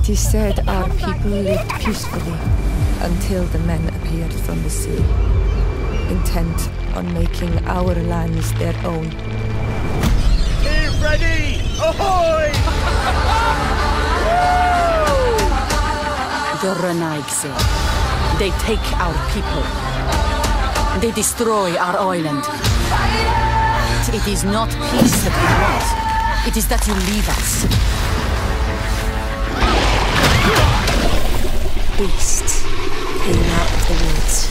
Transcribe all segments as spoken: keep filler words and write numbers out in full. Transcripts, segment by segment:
It is said our people lived peacefully until the men appeared from the sea, intent on making our lands their own. Get ready! Ahoy! The Renaigse. They take our people. They destroy our island. It is not peace that we want. It is that you leave us. Beast came out of the woods.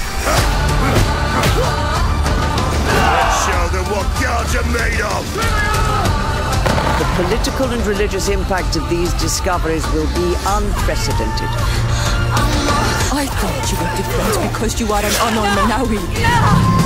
Let's show them what gods are made of! The political and religious impact of these discoveries will be unprecedented. I thought you were different because you are an Anormanawi.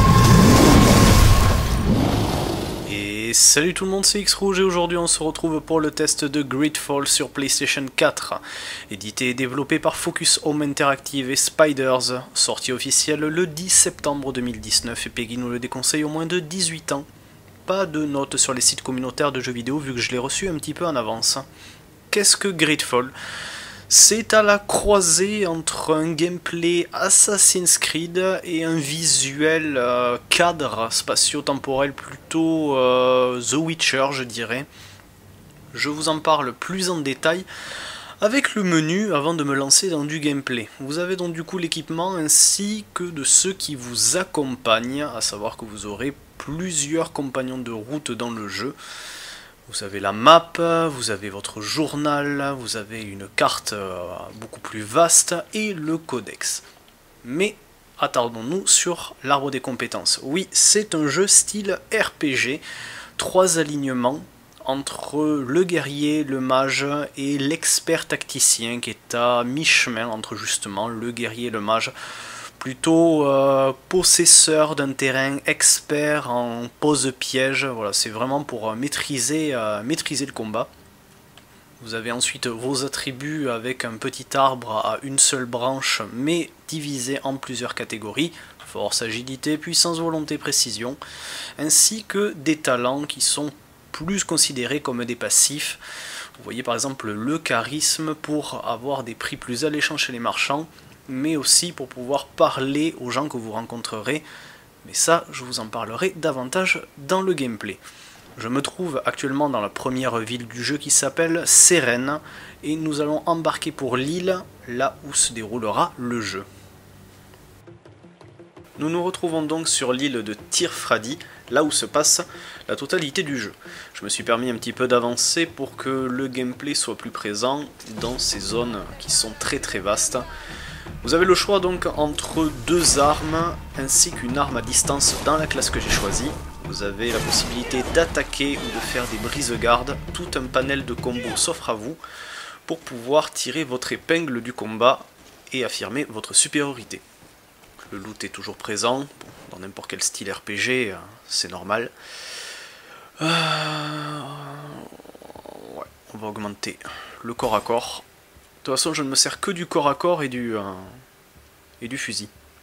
Et salut tout le monde, c'est X-Rouge et aujourd'hui on se retrouve pour le test de Gridfall sur PlayStation quatre. Édité et développé par Focus Home Interactive et Spiders, sortie officielle le dix septembre deux mille dix-neuf et Peggy nous le déconseille au moins de dix-huit ans. Pas de notes sur les sites communautaires de jeux vidéo vu que je l'ai reçu un petit peu en avance. Qu'est-ce que Gridfall ? C'est à la croisée entre un gameplay Assassin's Creed et un visuel euh, cadre spatio-temporel plutôt euh, The Witcher, je dirais. Je vous en parle plus en détail avec le menu avant de me lancer dans du gameplay. Vous avez donc du coup l'équipement ainsi que de ceux qui vous accompagnent, à savoir que vous aurez plusieurs compagnons de route dans le jeu. Vous avez la map, vous avez votre journal, vous avez une carte beaucoup plus vaste et le codex. Mais attardons-nous sur l'arbre des compétences. Oui, c'est un jeu style R P G, trois alignements entre le guerrier, le mage et l'expert tacticien qui est à mi-chemin entre justement le guerrier et le mage. Plutôt euh, possesseur d'un terrain, expert en pose piège, voilà, c'est vraiment pour maîtriser, euh, maîtriser le combat. Vous avez ensuite vos attributs avec un petit arbre à une seule branche, mais divisé en plusieurs catégories, force, agilité, puissance, volonté, précision, ainsi que des talents qui sont plus considérés comme des passifs. Vous voyez par exemple le charisme pour avoir des prix plus alléchants chez les marchands, mais aussi pour pouvoir parler aux gens que vous rencontrerez. Mais ça, je vous en parlerai davantage dans le gameplay. Je me trouve actuellement dans la première ville du jeu qui s'appelle Sérène, et nous allons embarquer pour l'île, là où se déroulera le jeu. Nous nous retrouvons donc sur l'île de Tirfradi, là où se passe la totalité du jeu. Je me suis permis un petit peu d'avancer pour que le gameplay soit plus présent dans ces zones qui sont très très vastes. Vous avez le choix donc entre deux armes ainsi qu'une arme à distance dans la classe que j'ai choisie. Vous avez la possibilité d'attaquer ou de faire des brises-gardes, tout un panel de combos s'offre à vous pour pouvoir tirer votre épingle du combat et affirmer votre supériorité. Le loot est toujours présent, bon, dans n'importe quel style R P G, c'est normal. Euh... Ouais, on va augmenter le corps à corps. De toute façon, je ne me sers que du corps à corps et du, euh, et du fusil.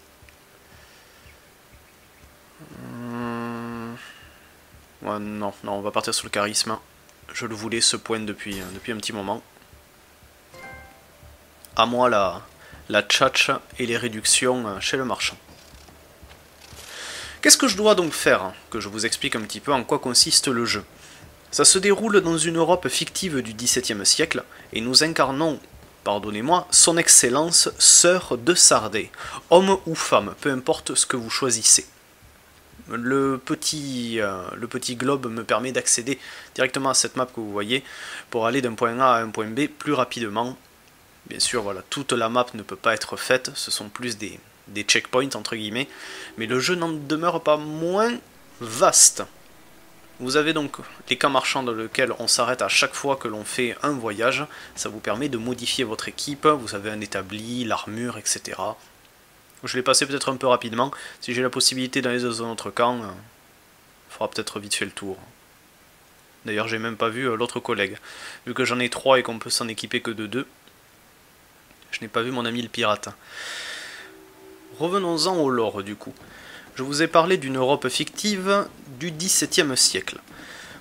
Hum... Ouais, non, non, on va partir sur le charisme. Je le voulais, ce point, depuis, depuis un petit moment. À moi, la, la tchatch et les réductions chez le marchand. Qu'est-ce que je dois donc faire? Que je vous explique un petit peu en quoi consiste le jeu. Ça se déroule dans une Europe fictive du dix-septième siècle, et nous incarnons, pardonnez-moi, son excellence, sœur de Sardais, homme ou femme, peu importe ce que vous choisissez. Le petit, euh, le petit globe me permet d'accéder directement à cette map que vous voyez, pour aller d'un point A à un point B plus rapidement. Bien sûr, voilà, toute la map ne peut pas être faite, ce sont plus des, des checkpoints entre guillemets, mais le jeu n'en demeure pas moins vaste. Vous avez donc les camps marchands dans lesquels on s'arrête à chaque fois que l'on fait un voyage. Ça vous permet de modifier votre équipe, vous avez un établi, l'armure, et cetera. Je l'ai passé peut-être un peu rapidement. Si j'ai la possibilité d'aller dans un autre camp, il faudra peut-être vite fait le tour. D'ailleurs, j'ai même pas vu l'autre collègue. Vu que j'en ai trois et qu'on peut s'en équiper que de deux, je n'ai pas vu mon ami le pirate. Revenons-en au lore du coup. Je vous ai parlé d'une Europe fictive du dix-septième siècle.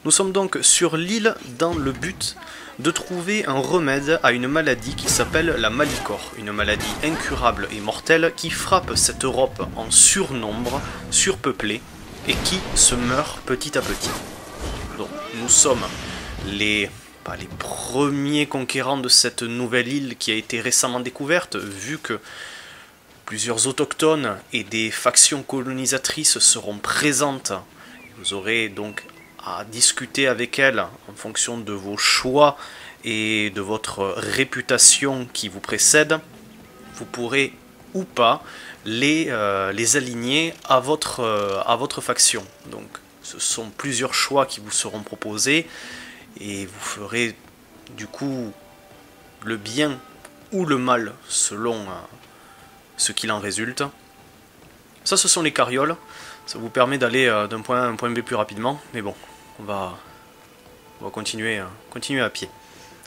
Nous sommes donc sur l'île dans le but de trouver un remède à une maladie qui s'appelle la Malicore, une maladie incurable et mortelle qui frappe cette Europe en surnombre, surpeuplée, et qui se meurt petit à petit. Donc nous sommes les, pas les premiers conquérants de cette nouvelle île qui a été récemment découverte, vu que plusieurs autochtones et des factions colonisatrices seront présentes. Vous aurez donc à discuter avec elles en fonction de vos choix et de votre réputation qui vous précède. Vous pourrez ou pas les, euh, les aligner à votre, euh, à votre faction. Donc ce sont plusieurs choix qui vous seront proposés et vous ferez du coup le bien ou le mal selon euh, ce qu'il en résulte. Ça, ce sont les carrioles. Ça vous permet d'aller euh, d'un point A à un point B plus rapidement, mais bon, on va, on va continuer, euh, continuer à pied.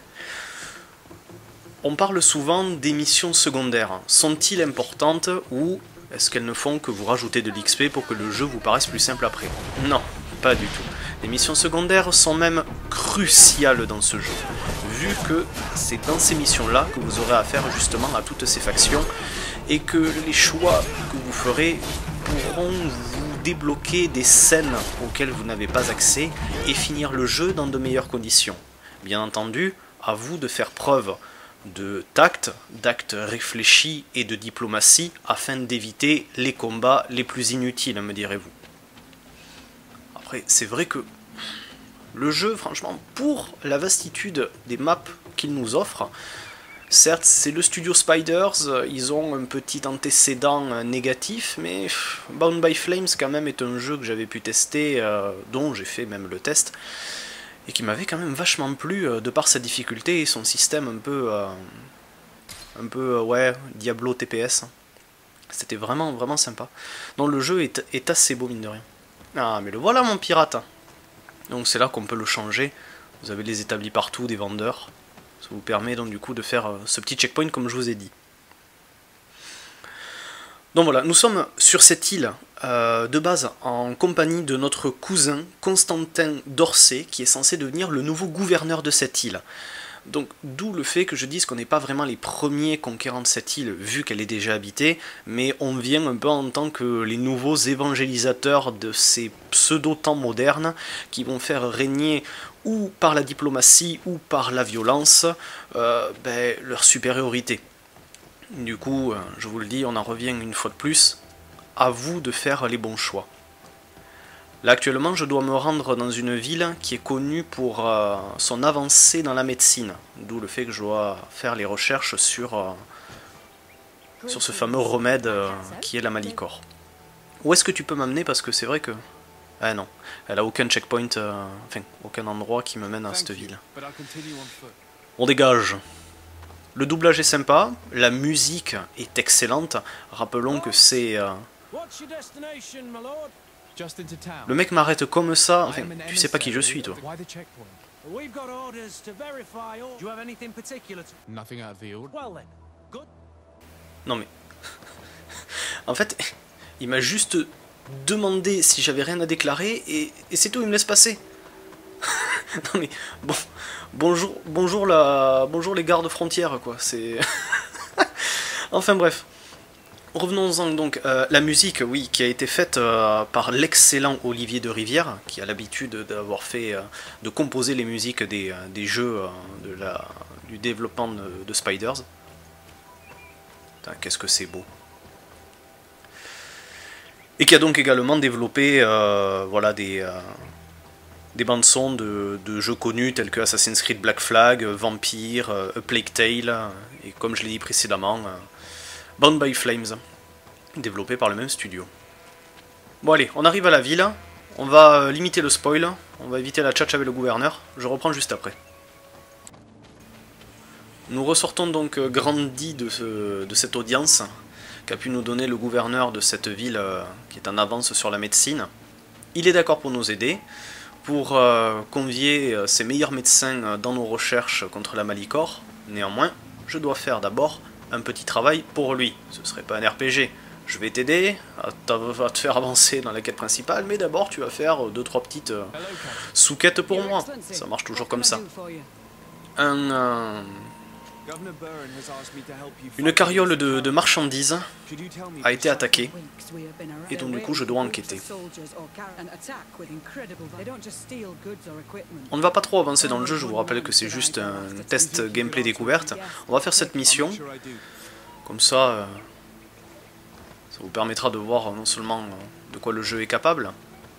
On parle souvent des missions secondaires. Sont-ils importantes ou est-ce qu'elles ne font que vous rajouter de l'X P pour que le jeu vous paraisse plus simple après? Non, pas du tout. Les missions secondaires sont même cruciales dans ce jeu, vu que c'est dans ces missions-là que vous aurez affaire justement à toutes ces factions et que les choix que vous ferez pourront vous débloquer des scènes auxquelles vous n'avez pas accès et finir le jeu dans de meilleures conditions. Bien entendu, à vous de faire preuve de tact, d'actes réfléchis et de diplomatie afin d'éviter les combats les plus inutiles, me direz-vous. Après, c'est vrai que le jeu, franchement, pour la vastitude des maps qu'il nous offre, certes, c'est le studio Spiders, ils ont un petit antécédent négatif, mais Bound by Flames quand même est un jeu que j'avais pu tester, euh, dont j'ai fait même le test, et qui m'avait quand même vachement plu euh, de par sa difficulté et son système un peu, euh, un peu euh, ouais, Diablo T P S. C'était vraiment, vraiment sympa. Donc le jeu est, est assez beau, mine de rien. Ah, mais le voilà mon pirate. Donc c'est là qu'on peut le changer. Vous avez les établis partout, des vendeurs. Ça vous permet donc du coup de faire euh, ce petit checkpoint comme je vous ai dit. Donc voilà, nous sommes sur cette île euh, de base en compagnie de notre cousin Constantin d'Orsay, qui est censé devenir le nouveau gouverneur de cette île. Donc d'où le fait que je dise qu'on n'est pas vraiment les premiers conquérants de cette île, vu qu'elle est déjà habitée, mais on vient un peu en tant que les nouveaux évangélisateurs de ces pseudo-temps modernes qui vont faire régner ou par la diplomatie ou par la violence euh, ben, leur supériorité. Du coup, je vous le dis, on en revient une fois de plus, à vous de faire les bons choix. Là actuellement, je dois me rendre dans une ville qui est connue pour euh, son avancée dans la médecine, d'où le fait que je dois faire les recherches sur, euh, sur ce fameux remède euh, qui est la Malicore. Où est-ce que tu peux m'amener, parce que c'est vrai que... Ah non, elle a aucun checkpoint, euh, enfin, aucun endroit qui me mène à cette ville. On dégage. Le doublage est sympa, la musique est excellente. Rappelons que c'est... Euh... Le mec m'arrête comme ça, enfin, tu sais pas qui je suis, toi. Non mais... En fait, il m'a juste demandé si j'avais rien à déclarer, et, et c'est tout, il me laisse passer. Non mais, bon... Bonjour, bonjour, la, bonjour les gardes frontières, quoi, c'est... Enfin bref. Revenons-en donc, euh, la musique, oui, qui a été faite euh, par l'excellent Olivier de Rivière, qui a l'habitude d'avoir fait, euh, de composer les musiques des, euh, des jeux euh, de la, du développement de, de Spiders. Qu'est-ce que c'est beau. Et qui a donc également développé, euh, voilà, des... Euh, des bandes-sons de, de jeux connus tels que Assassin's Creed Black Flag, Vampire, euh, A Plague Tale, et comme je l'ai dit précédemment, euh, Bound by Flames, développé par le même studio. Bon allez, on arrive à la ville, on va euh, limiter le spoil, on va éviter la tchatch avec le gouverneur, je reprends juste après. Nous ressortons donc euh, grandis de, ce, de cette audience qu'a pu nous donner le gouverneur de cette ville euh, qui est en avance sur la médecine. Il est d'accord pour nous aider, pour euh, convier euh, ses meilleurs médecins euh, dans nos recherches contre la Malicore. Néanmoins, je dois faire d'abord un petit travail pour lui. Ce serait pas un R P G. Je vais t'aider à, à te faire avancer dans la quête principale, mais d'abord tu vas faire deux trois petites euh, sous-quêtes pour moi. Ça marche toujours comme ça. Un, euh, une carriole de, de marchandises a été attaquée, et donc du coup je dois enquêter. On ne va pas trop avancer dans le jeu, je vous rappelle que c'est juste un test gameplay découverte. On va faire cette mission, comme ça, euh, ça vous permettra de voir non seulement euh, de quoi le jeu est capable.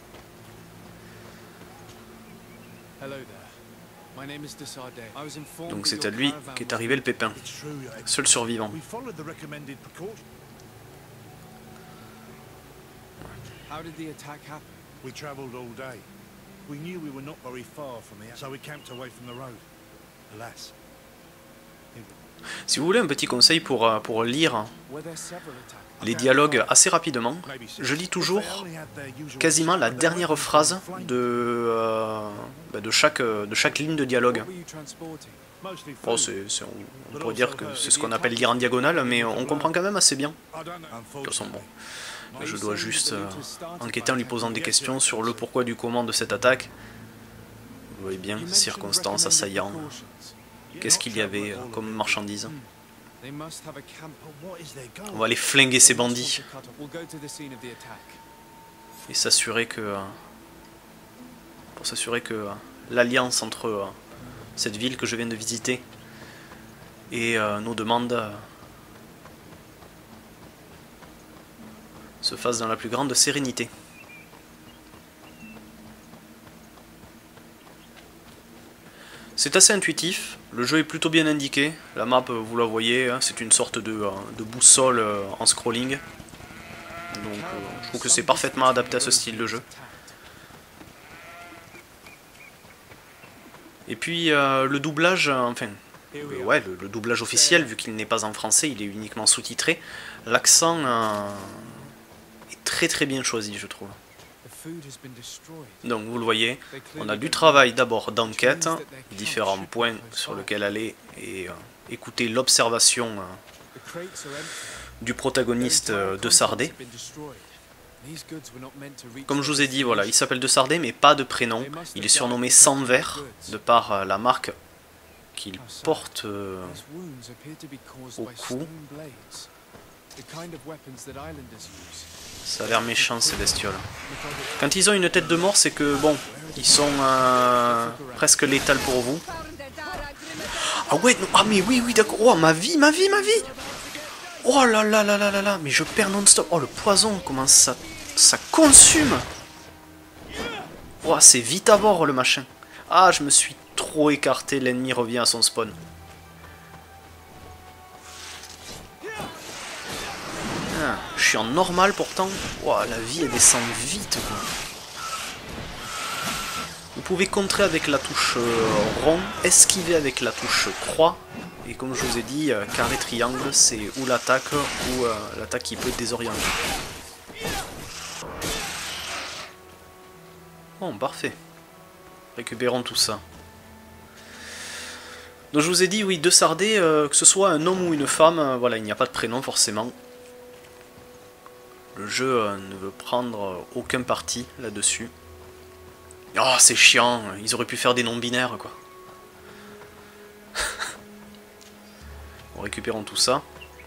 Donc c'est à lui qu'est arrivé le pépin, seul survivant. We travelled all day. We knew we were not very far from here, so we camped away from the road. Alas. Si vous voulez un petit conseil pour, pour lire les dialogues assez rapidement, je lis toujours quasiment la dernière phrase de, euh, de, chaque, de chaque ligne de dialogue. Bon, c'est, c'est, on, on pourrait dire que c'est ce qu'on appelle lire en diagonale, mais on comprend quand même assez bien. De toute façon, bon, je dois juste euh, enquêter en lui posant des questions sur le pourquoi du comment de cette attaque. Vous voyez bien, circonstances, assaillants. Qu'est-ce qu'il y avait euh, comme marchandises? On va aller flinguer ces bandits et s'assurer que euh, pour s'assurer que euh, l'alliance entre euh, cette ville que je viens de visiter et euh, nos demandes euh, se fasse dans la plus grande sérénité. C'est assez intuitif, le jeu est plutôt bien indiqué, la map vous la voyez, hein, c'est une sorte de, euh, de boussole euh, en scrolling, donc euh, je trouve que c'est parfaitement adapté à ce style de jeu. Et puis euh, le doublage, euh, enfin, euh, ouais, le, le doublage officiel, vu qu'il n'est pas en français, il est uniquement sous-titré, l'accent euh, est très très bien choisi je trouve. Donc vous le voyez, on a du travail d'abord d'enquête, différents points sur lesquels aller et euh, écouter l'observation euh, du protagoniste euh, de Sardé. Comme je vous ai dit, voilà, il s'appelle de Sardé mais pas de prénom, il est surnommé Sang Vert de par euh, la marque qu'il porte euh, au cou. Ça a l'air méchant ces bestioles. Quand ils ont une tête de mort, c'est que bon, ils sont euh, presque létals pour vous. Ah ouais, non, ah mais oui, oui, d'accord. Oh, ma vie, ma vie, ma vie. Oh là là là là là là, mais je perds non-stop. Oh, le poison, comment ça, ça consume. Oh, c'est vite à bord le machin. Ah, je me suis trop écarté, l'ennemi revient à son spawn. Je suis en normal pourtant. Wow, la vie elle descend vite quoi. Vous pouvez contrer avec la touche euh, rond, esquiver avec la touche croix. Et comme je vous ai dit, euh, carré triangle c'est ou l'attaque ou euh, l'attaque qui peut désorienter. Bon, parfait. Récupérons tout ça. Donc je vous ai dit, oui, de Sardé, euh, que ce soit un homme ou une femme, euh, voilà, il n'y a pas de prénom forcément. Le jeu euh, ne veut prendre aucun parti là-dessus. Oh, c'est chiant, ils auraient pu faire des noms binaires, quoi. Bon, récupérons tout ça.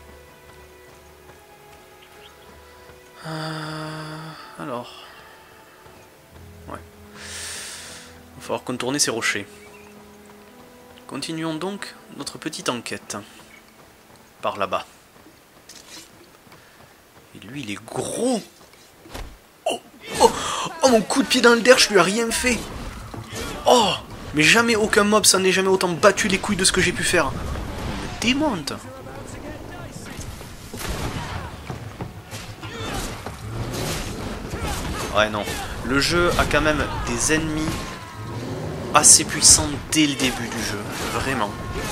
Euh, alors... Ouais. Il va falloir contourner ces rochers. Continuons donc notre petite enquête. Par là-bas. Et lui, il est gros. Oh, oh, oh, mon coup de pied dans le derrière, je lui ai rien fait. Oh, mais jamais aucun mob, ça n'est jamais autant battu les couilles de ce que j'ai pu faire. Il me démonte. Ouais, non. Le jeu a quand même des ennemis assez puissants dès le début du jeu. Vraiment.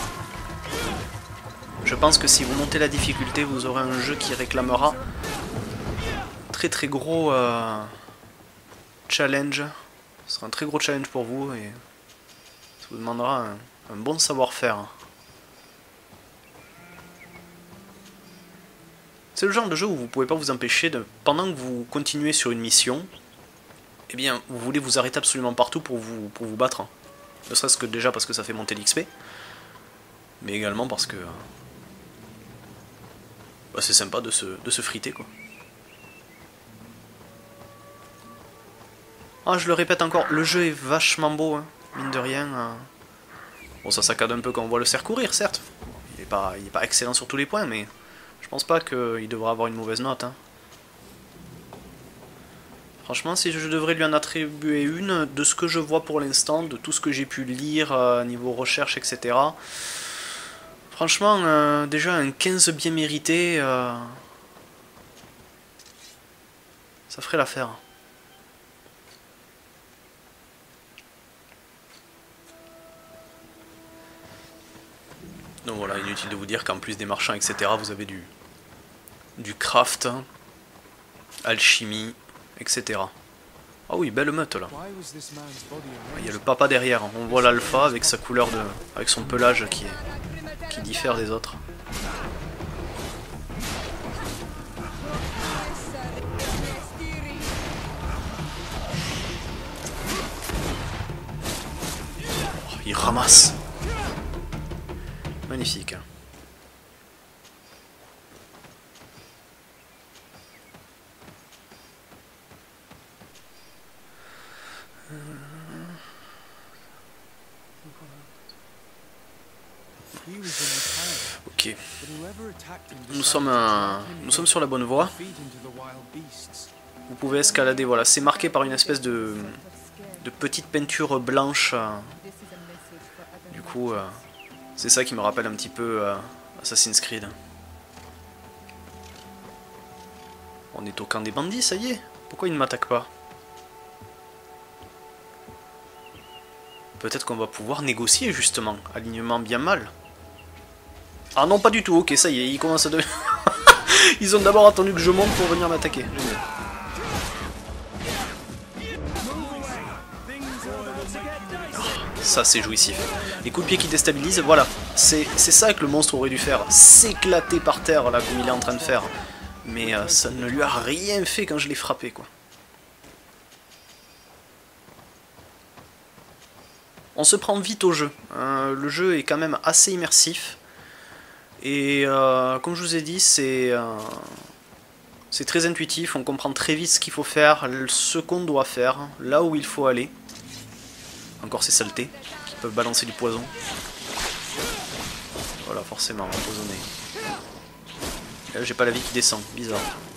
Je pense que si vous montez la difficulté, vous aurez un jeu qui réclamera très très gros euh, challenge. Ce sera un très gros challenge pour vous et ça vous demandera un, un bon savoir-faire. C'est le genre de jeu où vous pouvez pas vous empêcher de, pendant que vous continuez sur une mission, eh bien, vous voulez vous arrêter absolument partout pour vous, pour vous battre. Ne serait-ce que déjà parce que ça fait monter l'X P, mais également parce que bah, c'est sympa de se, de se friter, quoi. Ah, je le répète encore, le jeu est vachement beau, hein, mine de rien. Hein. Bon, ça saccade un peu quand on voit le cerf courir, certes. Il est pas, il est pas excellent sur tous les points, mais je pense pas qu'il devrait avoir une mauvaise note. Hein. Franchement, si je devrais lui en attribuer une, de ce que je vois pour l'instant, de tout ce que j'ai pu lire, euh, niveau recherche, et cetera. Franchement, euh, déjà un quinze bien mérité, euh, ça ferait l'affaire. Donc voilà, inutile de vous dire qu'en plus des marchands, et cetera, vous avez du, du craft, alchimie, et cetera. Ah oui, belle meute là. Il y a le papa derrière, on voit l'alpha avec sa couleur de. Avec son pelage qui, est, qui diffère des autres. Oh, il ramasse. Magnifique. Ok. Nous sommes, euh, nous sommes sur la bonne voie. Vous pouvez escalader, voilà. C'est marqué par une espèce de, de petite peinture blanche. Du coup, euh, c'est ça qui me rappelle un petit peu euh, Assassin's Creed. On est au camp des bandits, ça y est. Pourquoi ils ne m'attaquent pas? Peut-être qu'on va pouvoir négocier, justement. Alignement bien mal. Ah non, pas du tout. Ok, ça y est, ils commencent à... De... ils ont d'abord attendu que je monte pour venir m'attaquer. Ça, c'est jouissif. Les coups de pied qui déstabilisent, voilà. C'est ça que le monstre aurait dû faire. S'éclater par terre, là, comme il est en train de faire. Mais euh, ça ne lui a rien fait quand je l'ai frappé, quoi. On se prend vite au jeu. Euh, le jeu est quand même assez immersif. Et euh, comme je vous ai dit, c'est euh, c'est très intuitif. On comprend très vite ce qu'il faut faire, ce qu'on doit faire, là où il faut aller. Encore ces saletés qui peuvent balancer du poison. Voilà, forcément, empoisonné. Là, j'ai pas la vie qui descend, bizarre.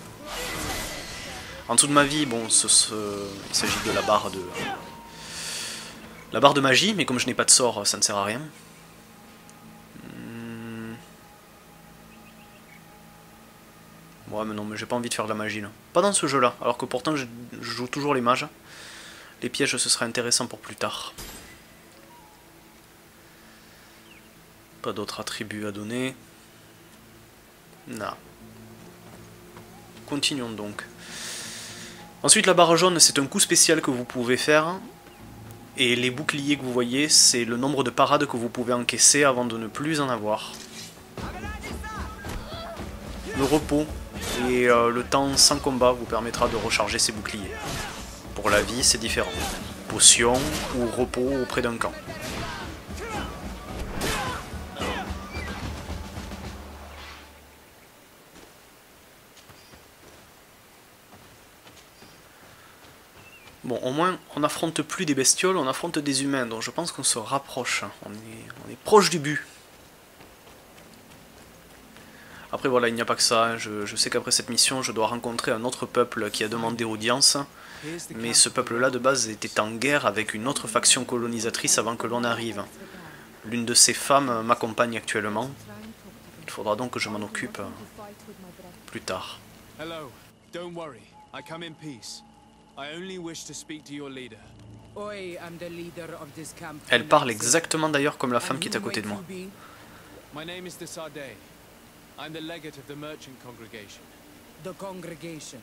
En dessous de ma vie, bon, ce, ce, il s'agit de la barre de... La barre de magie, mais comme je n'ai pas de sort, ça ne sert à rien. Hmm. Ouais, mais non, mais j'ai pas envie de faire de la magie, là. Pas dans ce jeu-là, alors que pourtant, je, je joue toujours les mages. Les pièges, ce serait intéressant pour plus tard. Pas d'autres attributs à donner. Non. Continuons donc. Ensuite, la barre jaune, c'est un coup spécial que vous pouvez faire. Et les boucliers que vous voyez, c'est le nombre de parades que vous pouvez encaisser avant de ne plus en avoir. Le repos et euh, le temps sans combat vous permettra de recharger ces boucliers. Pour la vie, c'est différent. Potion ou repos auprès d'un camp. Bon, au moins, on n'affronte plus des bestioles, on affronte des humains, donc je pense qu'on se rapproche. On est, on est proche du but. Après, voilà, il n'y a pas que ça. Je, je sais qu'après cette mission, je dois rencontrer un autre peuple qui a demandé audience. Mais ce peuple-là, de base, était en guerre avec une autre faction colonisatrice avant que l'on arrive. L'une de ces femmes m'accompagne actuellement. Il faudra donc que je m'en occupe plus tard. Hello, don't worry. I come in peace. I only wish to speak to your leader. Elle parle exactement d'ailleurs comme la femme qui est à côté de moi. My name is Desadeh. I'm the legate of the merchant congregation. The congregation.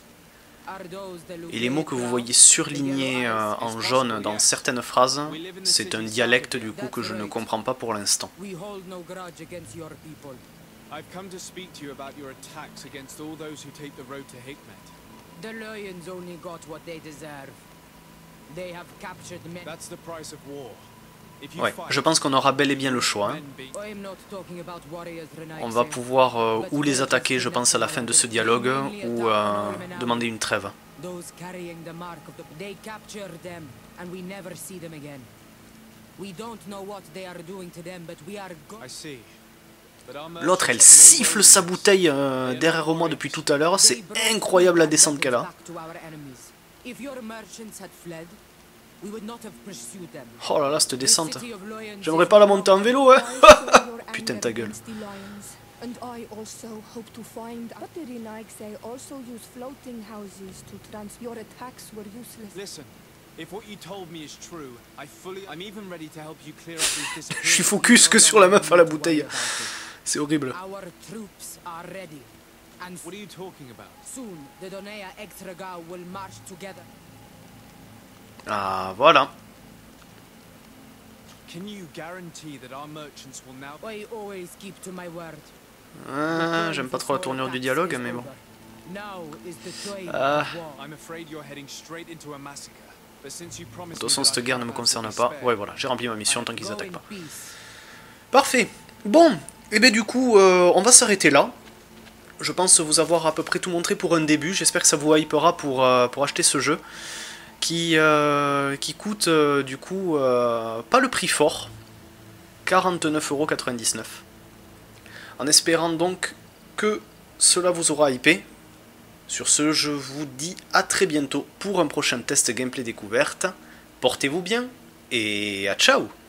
Et les mots que vous voyez surlignés euh, en jaune dans certaines phrases, c'est un dialecte du coup que je ne comprends pas pour l'instant. I've come to speak to you about your attacks against all those who take the road to Hikmet. The Lions only got what they deserve. They have captured men. That's the price of war. If you Ouais, fight, je pense qu'on aura bel et bien le choix. Hein. I'm not talking about warriors, Renaï. On va pouvoir euh, ou les attaquer, je pense, à la fin de ce dialogue, ou euh, demander une trêve. Those carrying the mark of the they capture them and we never see them again. We don't know what they are doing to them, but we are go I see. L'autre, elle siffle sa bouteille euh, derrière moi depuis tout à l'heure. C'est incroyable la descente qu'elle a. If your merchants had fled, we would not have pursued them. Oh là là, cette descente. J'aimerais pas la monter en vélo, hein. Putain, ta gueule. And I also hope to find. But the Renaigse also use floating houses to trans. Your attacks were useless. Listen, if what you told me is true, I fully, I'm even ready to help you clear up these disappearances. Je suis focus que sur la meuf à la bouteille. C'est horrible. Our troops are ready. And What are you talking about? soon the Donea Extraga will march together. Ah, voilà. Can you guarantee that our merchants will now? I always keep to my word. Ah, j'aime pas trop la tournure du dialogue, mais bon. Now is the time Ah. of war. I'm afraid you're heading straight into a massacre. But since you De promised toute me façon, that I cette guerre ne me have answers concerne to pas. spare, Ouais, voilà, j'ai rempli ma mission tant qu'ils Go attaquent in pas. peace. Parfait. Bon, et bien du coup, euh, on va s'arrêter là. Je pense vous avoir à peu près tout montré pour un début. J'espère que ça vous hypera pour, euh, pour acheter ce jeu. Qui, euh, qui coûte euh, du coup euh, pas le prix fort. quarante-neuf euros quatre-vingt-dix-neuf. En espérant donc que cela vous aura hypé. Sur ce, je vous dis à très bientôt pour un prochain test gameplay découverte. Portez-vous bien et à ciao!